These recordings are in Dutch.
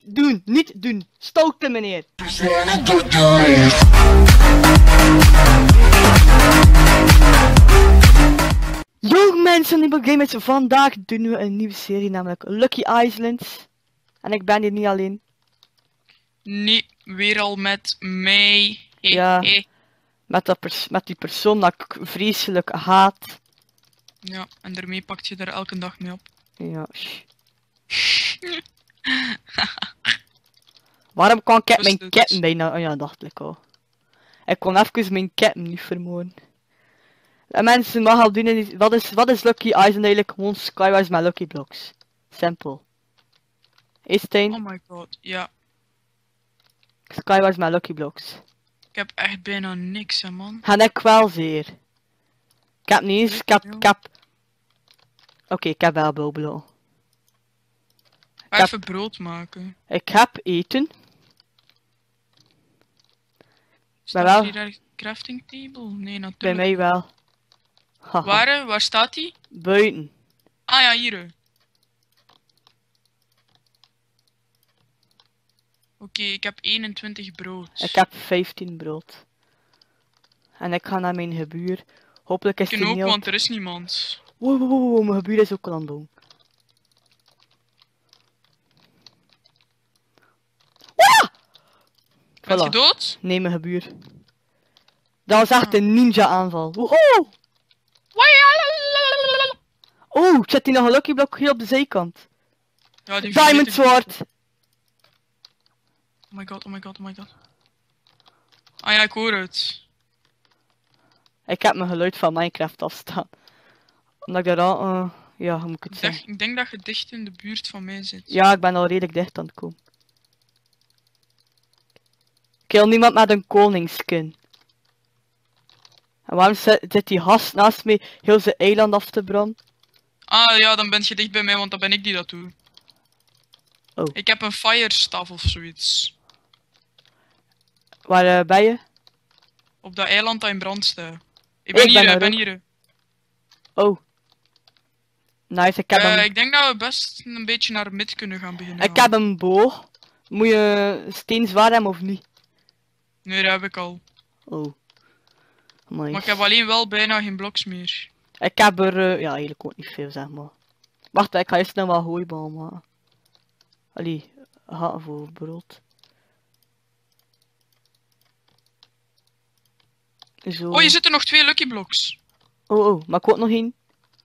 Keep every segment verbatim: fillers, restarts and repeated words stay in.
doen, niet doen. Stoten, meneer. Yo mensen, Nibble Gamers. Vandaag doen we een nieuwe serie, namelijk Lucky Islands. En ik ben hier niet alleen. Nee, weer al met mij. He, Ja. he. Met, dat pers met die persoon dat ik vreselijk haat. Ja, en daarmee pakt je er elke dag mee op. Ja. Waarom kan ik Wist mijn het. ketten bijna... Oh ja, dacht ik al. Ik kon even mijn ketten niet vermoorden. En mensen, mag al doen in die... Wat is, wat is Lucky Island eigenlijk? Gewoon Skywise met Lucky Blocks. Simpel. Hey Stijn? Oh my god, ja. Skywise met Lucky Blocks. Ik heb echt bijna niks, hè man. En ik wel zeer. Ik heb niet eens... Ik heb... Ik heb... Oké, okay, ik heb wel bouwblokken. Ga heb- even brood maken. Ik heb eten. Staat wel- hier daar crafting table? Nee, natuurlijk. Bij mij wel. Haha. Waar, hè? Waar staat die? Buiten. Ah ja, hier. hè. Oké, ik heb eenentwintig brood. Ik heb vijftien brood. En ik ga naar mijn gebuur. Hopelijk is Ik het ook, niet... want er is niemand. Wow, wow, wow, wow, mijn gebuur is ook al aan het bouwen. Ah! Ben je Voilà. dood? Nee, mijn gebuur. Dat was echt een ninja aanval. Woehoe! Oh, ik zet die nog een lucky blok hier op de zijkant. Ja, die Diamond vergeten- sword! Oh my god, oh my god, oh my god. Ah ja, ik hoor het. Ik heb mijn geluid van Minecraft afstaan. Omdat ik daar al... eh, ja, hoe moet ik het Ik, zeggen? dacht, ik denk dat je dicht in de buurt van mij zit. Ja, ik ben al redelijk dicht aan het komen. Ik wil niemand met een koningskin. En waarom zit, zit die gast naast mij heel zijn eiland af te branden? Ah ja, dan ben je dicht bij mij, want dan ben ik die dat doe. Oh. Ik heb een firestaff of zoiets. Waar eh, ben je? Op dat eiland dat in brand staat. Ik Ik ben ben hier, er ik ben ook. hier. Oh. Nice, ik heb Eh, hem. ik denk dat we best een beetje naar mid kunnen gaan beginnen. Ik heb een boog. Moet je steen zwaar hebben of niet? Nee, dat heb ik al. Oh. Nice. Maar ik heb alleen wel bijna geen bloks meer. Ik heb er, eh, ja, eigenlijk ook niet veel, zeg maar. Wacht, ik ga eerst nog wel hooibal maken. Allee, ga voor brood. Zo. Oh, je zitten nog twee lucky blocks. Oh, oh, maar ik wil nog één.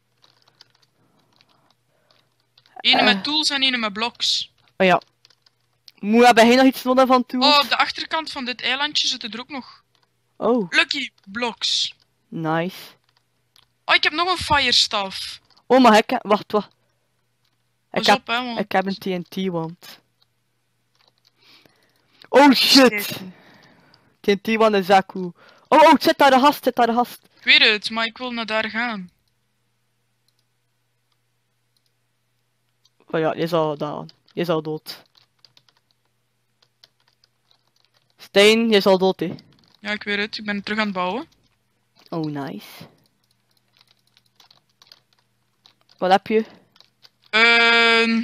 Ene Eh. met tools en ene met blocks. Oh ja. Moet hebben jij nog iets nodig van tools? Oh, op de achterkant van dit eilandje zitten er ook nog Oh, lucky blocks. nice. Oh, ik heb nog een firestaff. Oh, maar ik heb... Wacht, wacht. Ik Pas heb, op, hè, want... ik heb een T N T-wand. Oh, shit. T N T-wand is echt cool. Oh, oh, zit daar de gast, zit daar de gast. Ik weet het, maar ik wil naar daar gaan. Oh ja, je is al down. Je is al dood. Stijn, je is al dood, hè. Ja, ik weet het. Ik ben terug aan het bouwen. Oh, nice. Wat heb je? Ehm...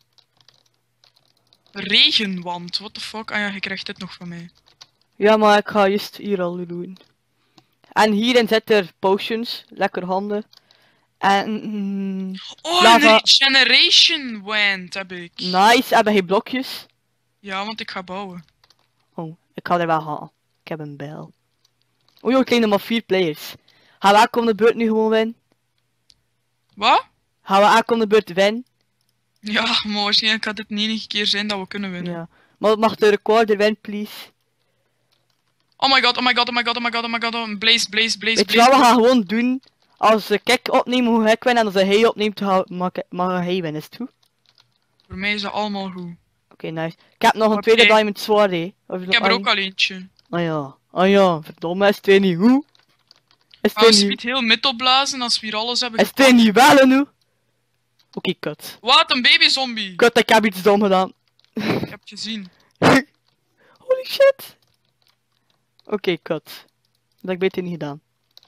Regenwand, what the fuck? Ah ja, je krijgt dit nog van mij. Ja, maar ik ga juist hier al doen. En hierin zitten er potions, lekker handen. En... mm, Oh, Lava. een regeneration wand heb ik. nice, hebben geen blokjes? Ja, want ik ga bouwen. Oh, ik ga er wel halen. Ik heb een bijl. Oh joh, ik leen nog maar vier players. Gaan we aankomende beurt nu gewoon winnen? Wat? Gaan we aankomende beurt winnen? Ja, maar waarschijnlijk gaat dit niet enige keer zijn dat we kunnen winnen. Ja. Maar mag de recorder winnen, please? Oh my god, oh my god, oh my god, oh my god, oh my god, oh my... Blaze, blaze, blaze, Weet je blaze. wat, we gaan gewoon doen. Als ik opneem, hoe ik win. En als hij opneemt, ga- mag, ik- mag hij winnen. Is het goed? Voor mij is dat allemaal goed. Oké, nice. Ik heb nog een Oké. tweede diamond sword, hè. Of Ik heb er ook al eentje. Ah ja. Ah ja, verdomme, is het weer niet hoe? Is Gaan we het weer niet... speed heel mid opblazen als we hier alles hebben Is het weer niet wel, en hoe? Oké, kut. Wat, een babyzombie! Kut, ik heb iets dom gedaan. Ik heb het gezien. Holy shit. Oké, kut. Dat heb ik beter niet gedaan.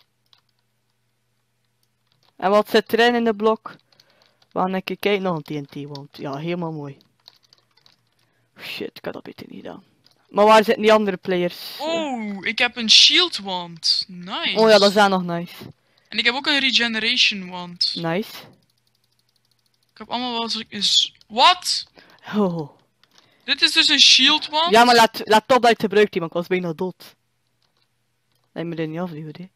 En wat zit erin in de blok? Waar ik kijk nog een T N T, want ja, helemaal mooi. shit, ik had dat beter niet gedaan. Maar waar zitten die andere players? Oh, ik heb een shield wand. Nice. Oh ja, dat is daar nog nice. En ik heb ook een regeneration wand. Nice. Ik heb allemaal wel eens. Wat? Oh. Dit is dus een shield wand? Ja, maar laat, laat op dat je het gebruikt, die, want ik was bijna dood. Dat je me er niet afduwen, hè.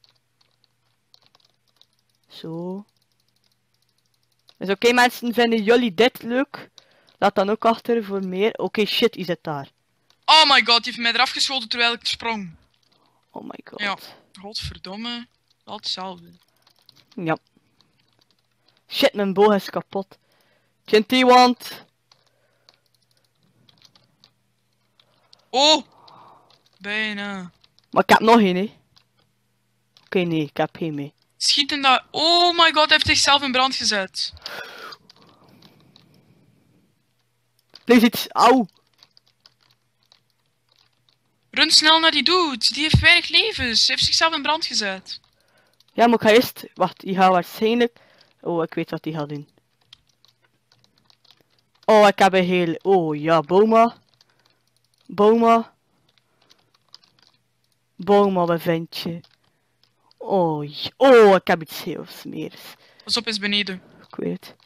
Zo. Dus oké okay, mensen, vinden jullie dit leuk? Laat dan ook achter voor meer. Oké, okay, shit, is het daar. Oh my god, die heeft mij eraf geschoten terwijl ik sprong. Oh my god. Ja, godverdomme. Al hetzelfde. Ja. Shit, mijn boog is kapot. T N T wand. Oh! Bijna. Maar ik heb nog een, hè. Oké, okay, nee, ik heb geen mee. Schiet in dat... Oh my god, hij heeft zichzelf in brand gezet. Please iets... Auw. Run snel naar die dude. Die heeft weinig levens. Hij heeft zichzelf in brand gezet. Ja, maar ik ga eerst... Wacht, die gaat waarschijnlijk... Oh, ik weet wat die gaat doen. Oh, ik heb een heel... Oh, ja, Boma. Boma. Boma, wat vind je? Oh, j- oh, ik heb iets heel smeers. Pas op, is beneden. Ik weet het.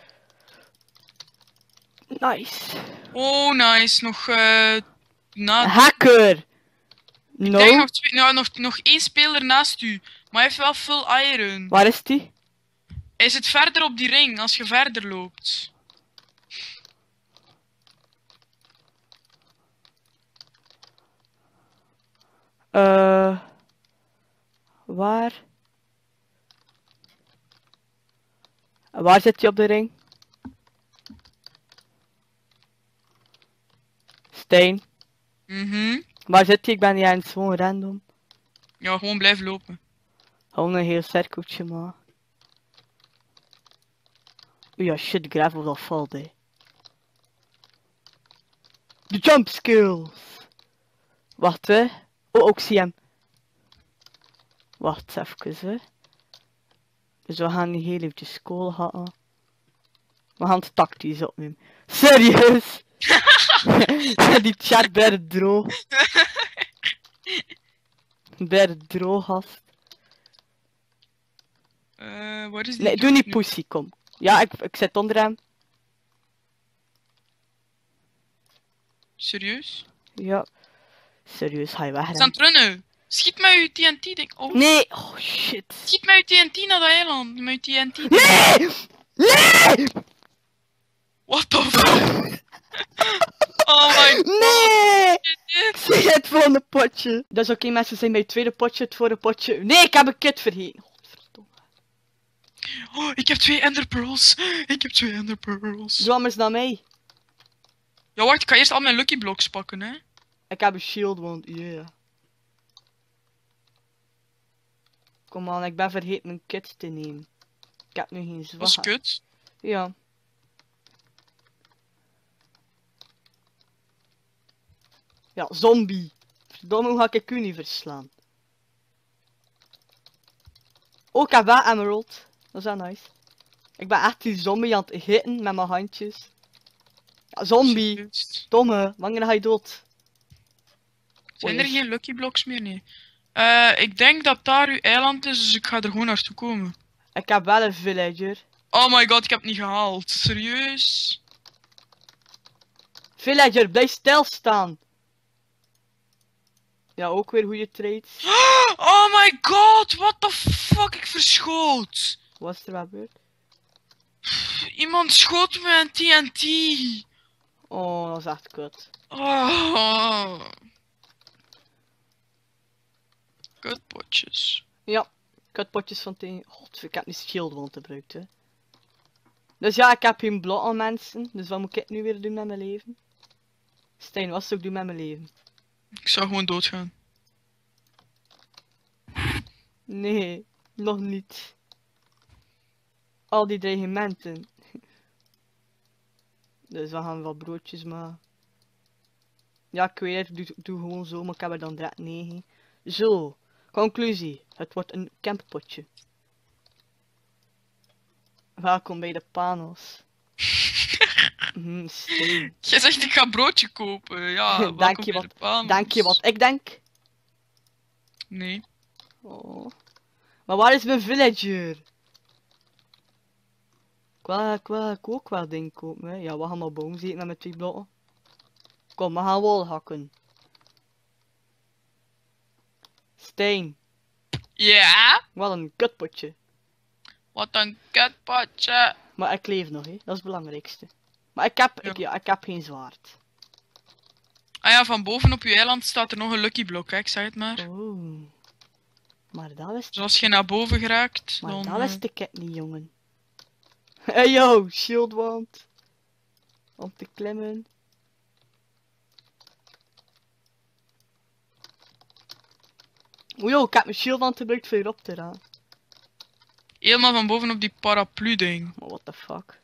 Nice. Oh, nice. Nog... eh na... Hacker! Ik No? denk nog, twee, nou, nog, nog één speler naast u. Maar hij heeft wel full iron. Waar is die? Hij zit verder op die ring als je verder loopt. Eh... Waar? Waar zit hij op de ring? Steen. Mhm. Waar zit hij? Ik ben niet eens gewoon random. Ja, gewoon blijven lopen. Gewoon een heel cirkeltje, maar. Oeh ja, shit, gravel dat valt, hè. De jump skills! Wacht, hè. Oh, ik zie hem. Wacht even, hè. Dus we gaan niet heel eventjes school gaan. We gaan het tactisch opnemen. Serieus? Die chat bij droog. Bij droog, gast. Eh, waar is die? Nee, doe niet pussy, kom. Ja, ik, ik zit onder hem. Serieus? Ja. Serieus, ga je weg, Hij is aan het runnen. Schiet met uw T N T, denk oh. Nee! Oh, shit. Schiet met uw T N T naar dat eiland. Met uw T N T. Nee! Nee! What the fuck? Oh my god. Nee! Shit. Zie het volgende potje. Dus oké, mensen zijn bij het tweede potje, het vorige potje. Nee, ik heb een kit vergeten. Godverdomme. Oh, ik heb twee ender pearls. Ik heb twee ender pearls. Doe anders naar mij. Ja, wacht, ik ga eerst al mijn lucky blocks pakken, hè. Ik heb een shield, want yeah. Kom aan, ik ben vergeten mijn kit te nemen. Ik heb nu geen zwaar. Dat is kut. Ja. Ja, zombie. Verdomme, hoe ga ik u niet verslaan? Oh, ik heb wel emerald. Dat is wel nice. Ik ben echt die zombie aan het hitten met mijn handjes. Ja, zombie. Serieus. Domme, wanneer ga je dood? Zijn er geen lucky blocks meer? Nee. Eh, ik denk dat daar uw eiland is, dus ik ga er gewoon naartoe komen. Ik heb wel een villager. Oh my god, ik heb het niet gehaald. Serieus? Villager, blijf stilstaan. Ja, ook weer goede trades. Oh my god, what the fuck, ik verschoot. Wat is er gebeurd? Iemand schoot me een T N T. Oh, dat is echt kut. Oh. Kutpotjes. Ja, kutpotjes van tegen. God, ik heb niet shield wand gebruikt, hè. Dus ja, ik heb geen blok aan mensen. Dus wat moet ik nu weer doen met mijn leven? Stijn, wat zou ik doen met mijn leven? Ik zou gewoon doodgaan. Nee, nog niet. Al die dreigementen. Dus we gaan wat broodjes maken. Ja, ik weet het, doe, doe gewoon zo, maar ik heb er dan direct negen. Zo, conclusie. Het wordt een camppotje. Welkom bij de panos. Mhm, steen. Jij zegt ik ga broodje kopen. Ja, Dank welkom je bij wat- de Panos. Denk je wat ik denk? Nee. Oh. Maar waar is mijn villager? Ik wil, ik wil ik ook wel dingen kopen, hè. Ja, we gaan maar boom zitten met mijn twee blokken. Kom, we gaan wol hakken. Steen. Ja? Wat een kutpotje. Wat een kutpotje. Maar ik leef nog, hè. Dat is het belangrijkste. Maar ik heb, Ja. Ik, ja, ik heb geen zwaard. Ah ja, van boven op je eiland staat er nog een lucky block, hè? Ik zeg het maar. Oh. Maar dat wist, Dus als je naar boven geraakt, maar dan... dat eh, wist ik het niet, jongen. Hey yo, shieldwand. Om te klimmen. Oeh yo, ik heb mijn shieldwand gebruikt voor hierop te gaan. helemaal van boven op die paraplu-ding. Maar what the fuck.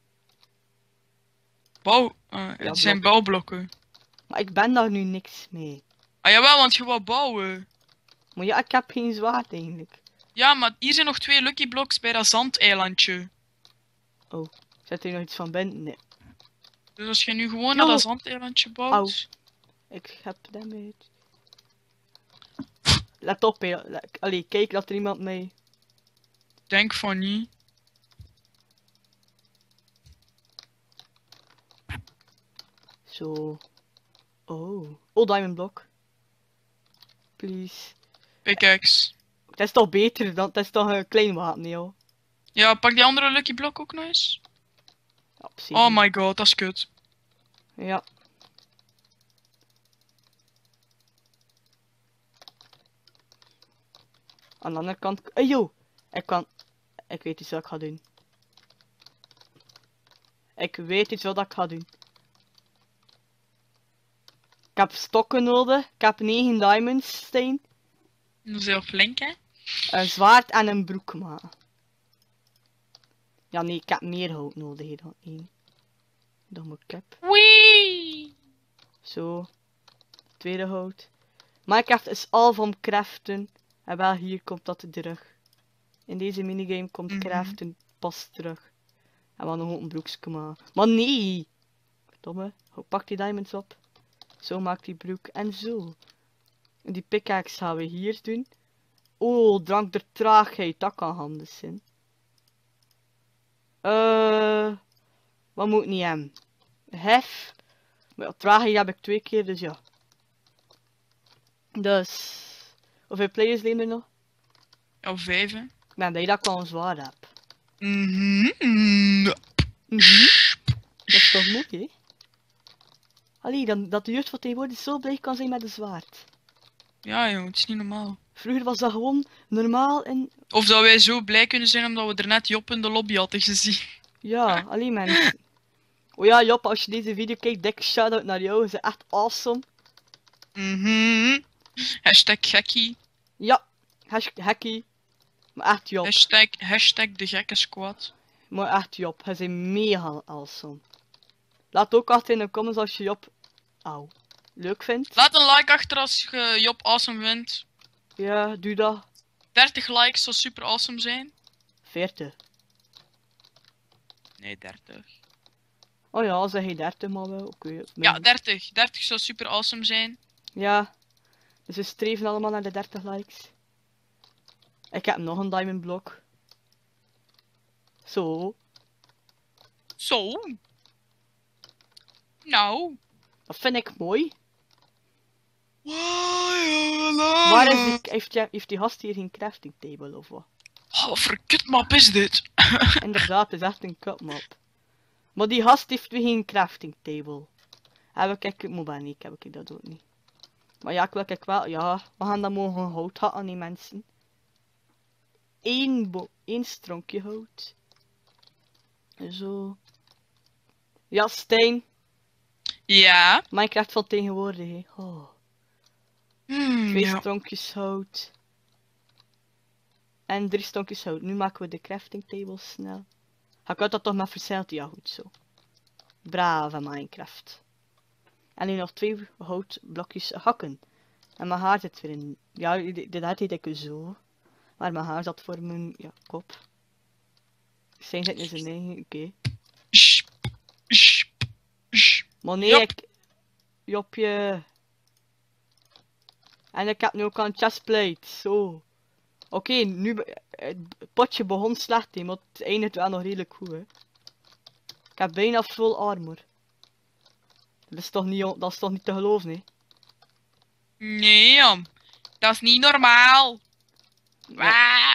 Bouw... eh, het blok. zijn bouwblokken. Maar ik ben daar nu niks mee. Ah jawel, want je wou bouwen. Maar ja, ik heb geen zwaard eigenlijk. Ja, maar hier zijn nog twee lucky blocks bij dat zandeilandje. Zet er nog iets van binnen? Nee. Dus als je nu gewoon Yo. naar dat zandeilandje bouwt... Ik heb damage. Let op, hè. Let- Allee, kijk, dat er iemand mee. Denk van niet. Zo. Oh. Oh, diamond block. Please. Pickaxe. Dat is toch beter dan, dat is toch een klein wapen, joh. Ja, pak die andere lucky block ook nog eens. Ja, precies. Oh my god, dat is kut. Ja. Aan de andere kant... Hey, yo! Ik kan... Ik weet iets wat ik ga doen. Ik weet iets wat ik ga doen. Ik heb stokken nodig. Ik heb negen diamonds steen. Dat is heel flink, hè? Een zwaard en een broek maken. Ja, nee, ik heb meer hout nodig hier dan één. Dan moet ik heb. Wee! Zo. Tweede hout. Minecraft is al van craften. En wel hier komt dat terug. In deze minigame komt Mhm. craften pas terug. En we gaan nog een broekje maken. Maar nee! Domme. Pak die diamonds op. Zo maakt die broek. En zo. En die pickaxe gaan we hier doen. Oh, drank der traagheid. Dat kan handig zijn. Eh, wat moet ik niet hebben? Hef. Maar ja, traagheid heb ik twee keer, dus ja. Dus. Hoeveel players leven er nog? Ja, vijf, hè? Ik ben blij dat ik al een zwaar heb. Mhm. Mhm. Dat is toch mooi, hè? Allee, dan, dat de jeugd van tegenwoordig zo blij kan zijn met een zwaard. Ja, joh, het is niet normaal. Vroeger was dat gewoon normaal en... Of dat wij zo blij kunnen zijn omdat we er net Job in de lobby hadden gezien. Ja, alleen mensen. Oh ja, Job, als je deze video kijkt, dikke shout-out naar jou. Ze zijn echt awesome. Mhm. Hashtag gekkie. Ja, hashtag hackie. Maar echt Job. Hashtag, hashtag de gekke squad. Maar echt Job, hij is mega awesome. Laat ook achter in de comments als je Job... Auw. Leuk vindt. Laat een like achter als je Job awesome vindt. Ja, doe dat. dertig likes zou super awesome zijn. veertig. Nee, dertig. Oh ja, zeg je dertig maar wel. Oké. Ja, dertig. dertig zou super awesome zijn. Ja. Dus we streven allemaal naar de dertig likes. Ik heb nog een diamond blok. Zo. Zo. Nou. Dat vind ik mooi. Waar Waar is die... Heeft die, heeft die gast hier geen crafting table of wat? Oh, wat voor kutmap is dit? Inderdaad, het is echt een kutmap. Maar die gast heeft weer geen crafting table. Heb ik... Ik moet maar niet, heb ik dat ook niet. Maar ja, ik wil ik wel... Ja, we gaan dan mogen hout hakken, die mensen. Eén, bo één stronkje hout. Zo. Ja, Stijn. Ja. Minecraft van tegenwoordig, hè. Oh. Hmm, Twee ja. stronkjes hout. En drie stronkjes hout. Nu maken we de crafting table snel. Ga ik uit dat toch maar verzeild? Ja, goed zo. Brave Minecraft. En nu nog twee houtblokjes hakken. En mijn haar zit weer in... Ja, dit dit deed ik zo. Maar mijn haar zat voor mijn ja, kop. Zijn zit in zijn eigen... Oké. Shh. Shh. Maar nee, Jop. ik... Jopje. En ik heb nu ook een chestplate, zo. Oké, okay, nu... be- Het potje begon slecht, hè, maar het eindigt wel nog redelijk goed, hè. Ik heb bijna full armor. Dat is toch niet, on- dat is toch niet te geloven, hè. Nee, jam. Dat is niet normaal. Ja. Waa.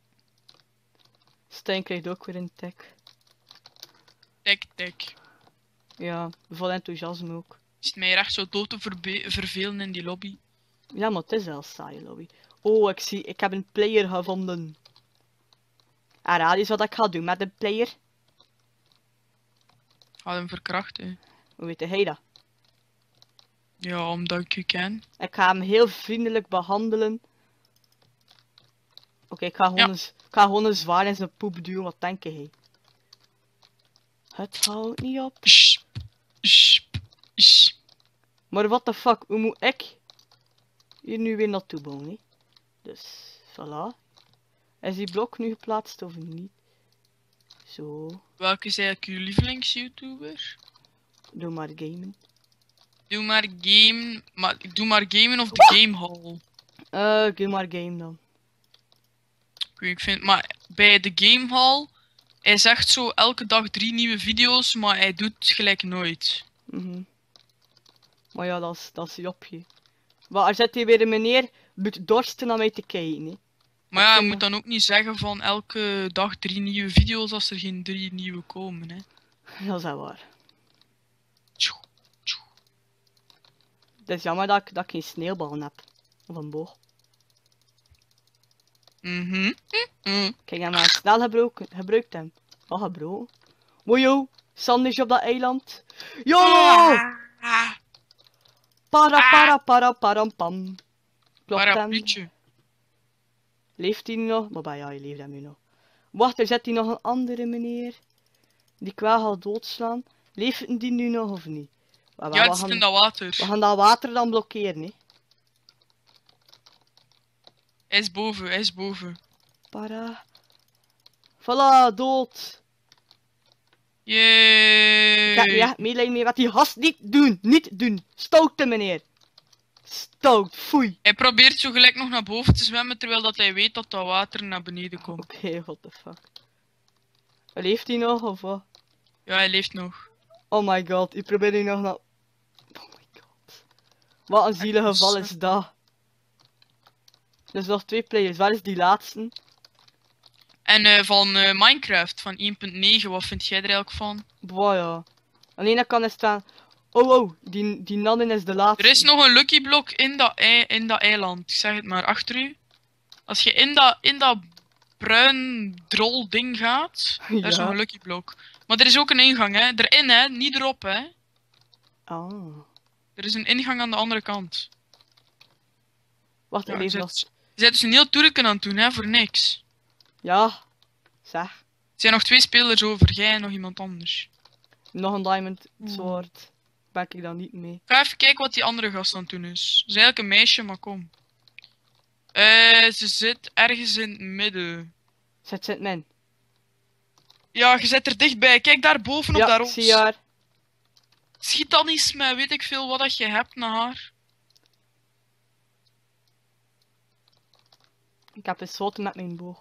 Stijn krijgt ook weer een tik. Tik, tik. Ja, vol enthousiasme ook. Is het mij echt zo dood te verbe- vervelen in die lobby? Ja, maar het is wel saai, lobby. Oh, ik zie, ik heb een player gevonden. En raad eens wat ik ga doen met een player. Ga hem verkrachten. Hoe weet hij dat? Ja, omdat ik u ken. Ik ga hem heel vriendelijk behandelen. Oké, ik ga gewoon Ja. een, z- ik ga gewoon een zwaar in zijn poep duwen, wat denk je? Het houdt niet op. Sst. Sst. Sst. Maar what the fuck, hoe moet ik hier nu weer naartoe bouwen, hè? Dus, voilà. Is die blok nu geplaatst of niet? Zo, Welke is eigenlijk uw lievelings-YouTuber? doe maar gamen. Doe maar game... Maar, doe maar gamen of de Game Hall. Eh, doe maar game dan. Ik weet- ik vind... Maar bij de Game Hall... Hij zegt zo elke dag drie nieuwe video's, maar hij doet gelijk nooit. Mhm. Maar ja, dat is, dat is Jopje. Maar er zit hier weer een meneer, moet dorsten naar mij te kijken, hè. Maar Ik ja, je vind moet dan ook niet zeggen van elke dag drie nieuwe video's als er geen drie nieuwe komen, hè. Dat is wel waar. Tjoe, tjoe. Het is jammer dat ik, dat ik geen sneeuwballen heb. Of een boog. Mhm. Mhm. Kijk, hem maar snel gebroken, gebruikt hem. Wat gebroken? Wojo, Sander is op dat eiland. Yo! Ah, Para para para param pam. Klopt hem. parapluutje. Leeft hij nu nog? Maar bah, ja, hij leeft hem nu nog. Wacht, er zit hier nog een andere meneer. Die ik wel ga doodslaan. Leeft die nu nog of niet? Maar Ja, we, het zit gaan, in dat water. we gaan dat water dan blokkeren, hè. Hij is boven, hij is boven. Para. Voilà, dood. Yay! Ik heb nu echt medelijden mee wat die gast niet doen. Niet doen. Stoute meneer. Stout, foei. Hij probeert zo gelijk nog naar boven te zwemmen, terwijl dat hij weet dat dat water naar beneden komt. Oké, what the fuck. Leeft hij nog of wat? Ja, hij leeft nog. Oh my god, ik probeer nu nog naar... Oh my god. Wat een zielige val is dat. Dus nog twee players, waar is die laatste? En eh, van eh, Minecraft, van één punt negen, wat vind jij er eigenlijk van? Boah ja. Alleen dat kan er staan... Oh oh, die, die nannen is de laatste. Er is nog een lucky block in dat, ei, in dat eiland. Ik zeg het maar, achter u. Als je in dat, in dat bruin drol ding gaat, daar is Ja. nog een lucky block. Maar er is ook een ingang, hè. Erin, hè. Niet erop, hè. Ah. Er is een ingang aan de andere kant. Wacht Ja, even je nog. bent je bent dus een heel toerken aan het doen, hè, voor niks. Ja. Zeg. Er zijn nog twee spelers over, jij en nog iemand anders. Nog een diamond Hmm. sword. Ben ik dan niet mee. Ga even kijken wat die andere gast aan het doen is. Ze is eigenlijk een meisje, maar kom. Eh, ze zit ergens in het midden. Zet zit men. Ja, je zit er dichtbij. Kijk daar bovenop, Ja, daar ik rots. zie haar. Schiet dan eens met weet ik veel wat dat je hebt naar haar. Ik heb geschoten met mijn boog.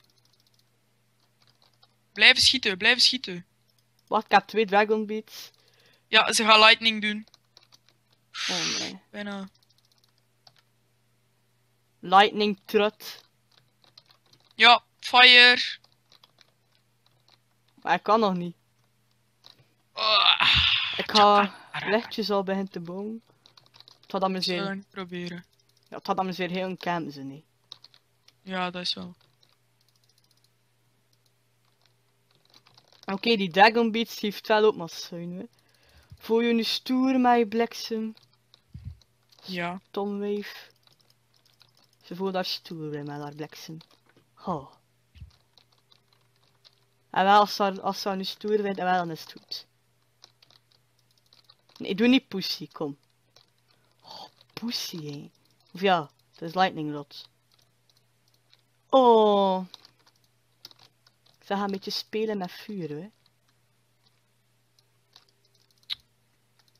Blijven schieten, blijven schieten. Wacht, ik heb twee dragon beats. Ja, ze gaat lightning doen. Oh nee. Bijna. Lightning trut. Ja, fire. Maar ik kan nog niet. Ah, Ik ga lichtjes al beginnen te bouwen. Het gaat dan ik zal weer, het niet proberen. ja, het gaat dan weer heel een camp zijn, hè. Ja, dat is wel. Oké, die dragon beats heeft wel ook maar schuin, hè. Voel je nu stoer met je bliksem? Ja. Tomwave. Ze voelt daar stoer bij met haar bliksem. Oh. En wel, als ze, haar- als ze haar nu stoer vindt, en wel, dan is het goed. Nee, doe niet pussy, kom. Oh, pussy, hè. Of ja, het is lightning rod. Oh. Ze gaan een beetje spelen met vuur, hè.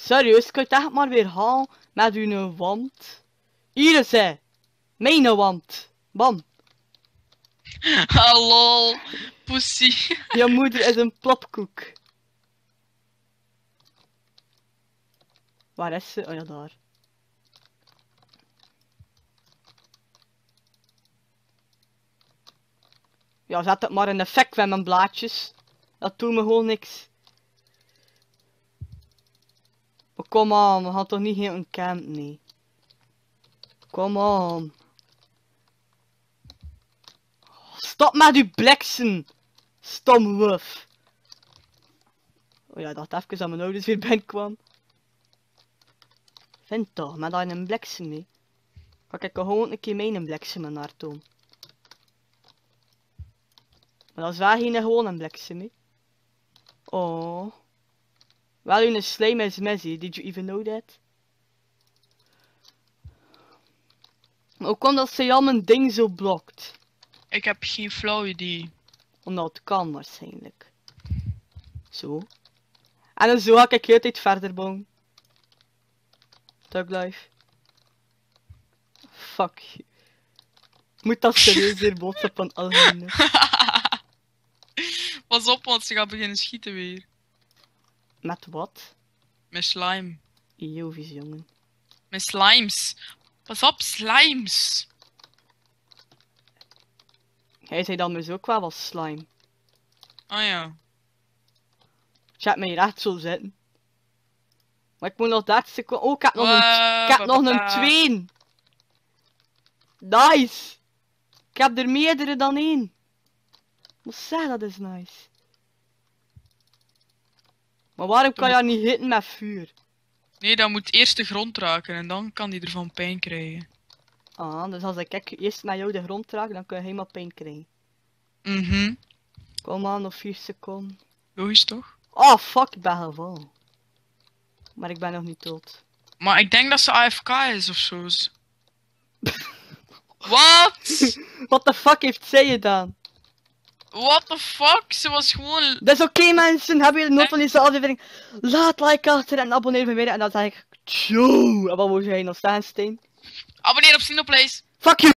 Serieus, kun je het echt maar weer halen met uw wand? Hier is hij. Mijn wand. Bam. Hallo, pussy. Je moeder is een plopkoek. Waar is ze? Oh ja, daar. Ja, zet het maar in effect met mijn blaadjes. Dat doet me gewoon niks. Maar kom aan, we gaan toch niet heel een camp, nee. Kom aan. Stop met uw bliksem. Stom wuf. Oh ja, ik dacht even dat mijn ouders weer binnenkwam. Vind toch, met daar een bliksem mee. Ga ik gewoon een keer mee een bliksem naar doen. Maar dat is wel geen gewoon een bliksem mee. Oh. Wel een slijm is messy, did you even know that? Maar hoe komt dat ze al mijn ding zo blokt? Ik heb geen flauw idee. Omdat het kan waarschijnlijk. Zo. En dan zo ga ik heel tijd verder bouwen. Tug life. Fuck you. Moet dat serieus weer boodschappen algemeen. Pas op, want ze gaat beginnen schieten weer. Met wat? Met slime. Jovies jongen. Met slimes. Pas op, slimes. Hij zei dan dus ook wel wat slime. Oh ja. Chat mij hier echt zo zitten. Maar ik moet nog dertig seconden. Oh, ik heb nog Wow, een, ik heb nog een papa. twee. Nice. Ik heb er meerdere dan één. Wat zeg, dat is nice. Maar waarom kan je haar niet hitten met vuur? Nee, dat moet eerst de grond raken en dan kan die ervan pijn krijgen. Ah, dus als ik eerst met jou de grond raak, dan kun je helemaal pijn krijgen. Mhm. Kom aan, nog vier seconden. Logisch toch? Oh fuck, ik ben gevallen. Maar ik ben nog niet dood. Maar ik denk dat ze A F K is of zo. Wat? What the fuck heeft zij gedaan? What the fuck? Ze was gewoon... Dat is oké mensen, hebben jullie nooit van deze aflevering? Laat like achter en abonneer me weer en dan zeg ik... Tjoe! En wat moet jij nog staan, Steen? Abonneer op Sinoplays. Fuck you!